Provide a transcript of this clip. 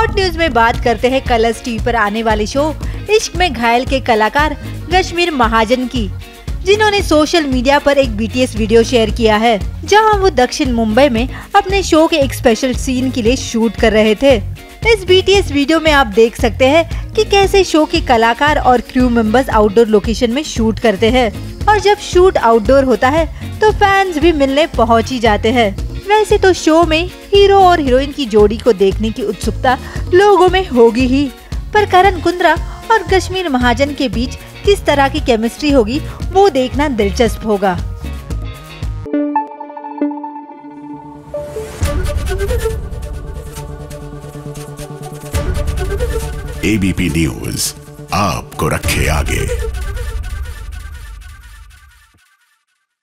Hot news में बात करते हैं कलर्स टीवी पर आने वाले शो इश्क में घायल के कलाकार कश्मीर महाजन की, जिन्होंने सोशल मीडिया पर एक BTS वीडियो शेयर किया है, जहां वो दक्षिण मुंबई में अपने शो के एक स्पेशल सीन के लिए शूट कर रहे थे। इस BTS वीडियो में आप देख सकते हैं कि कैसे शो के कलाकार और क्रू मेंबर्स आउटडोर लोकेशन में शूट करते हैं, और जब शूट आउटडोर होता है तो फैंस भी मिलने पहुंच ही जाते हैं। वैसे तो शो में हीरो और हीरोइन की जोड़ी को देखने की उत्सुकता लोगों में होगी ही, पर करण कुंद्रा और कश्मीर महाजन के बीच किस तरह की केमिस्ट्री होगी वो देखना दिलचस्प होगा। ABP न्यूज़ आपको रखे आगे।